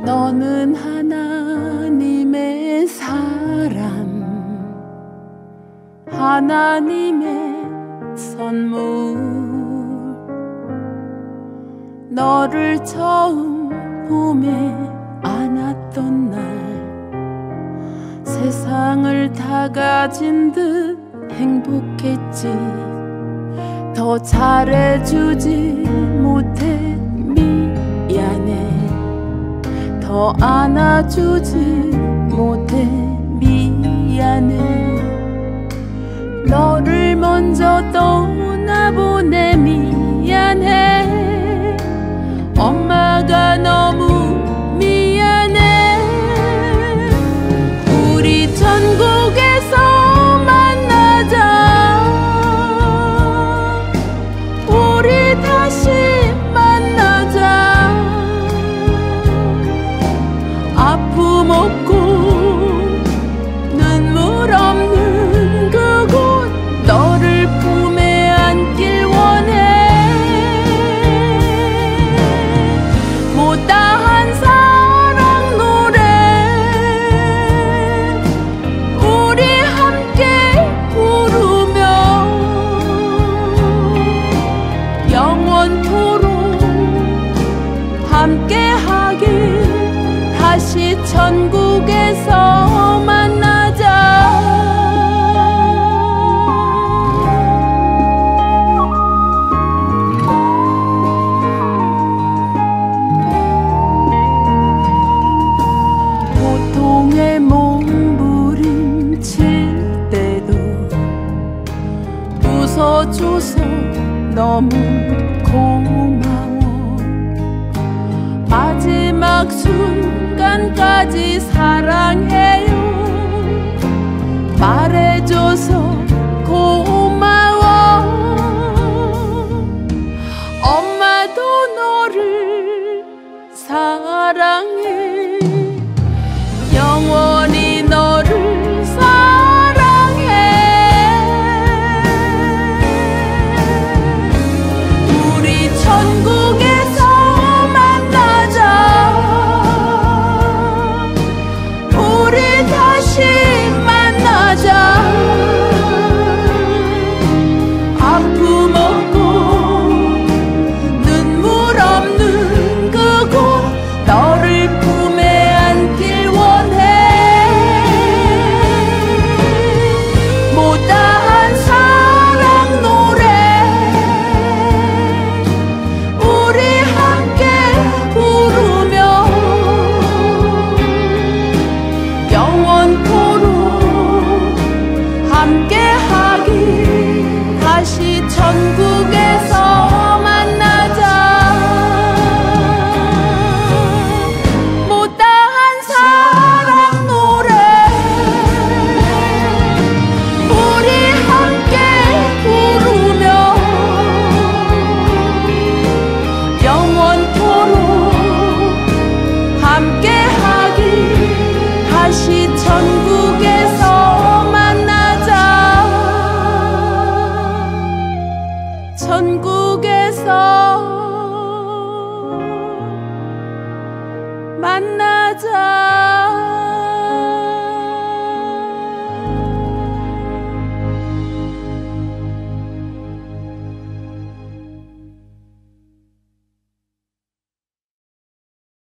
너는 하나님의 사람, 하나님의 선물. 너를 처음 봄에 안았던 날, 세상을 다 가진 듯 행복했지. 더 잘해주지 못해 미안해. 더 안아주지 못해 미안해. 너를 먼저 떠나보내 미안해. 엄마가 너무 미안해. 우리 천국에서 만나자. 우리 다시 만나자. 아픔 없고 눈물 없는 그곳, 너를 품에 안길 원해. 못다한 사랑 노래 우리 함께 부르며 영원토록 함께하길. 다시 천국에서 만나자. 고통에 몸부림칠 때도 웃어줘서 너무 고마워. 마지막 순간까지 사랑해요 말해줘서 고마워. 엄마도 너를 사랑해. 영원히 너를 사랑해. 우리 천국에서 만나자. 우리 다시 만나자. 아픔 없고 눈물 없는 그곳, 너를 품에 안길 원해. 못다한 사랑 노래 우리 함께 부르며 영원토록 함께하길. 다시 천국에서 만나자. 못다한 사랑 노래 우리 함께 부르며 영원토록 함께하길. 다시 천국에서 만나자. 천국에서 만나자.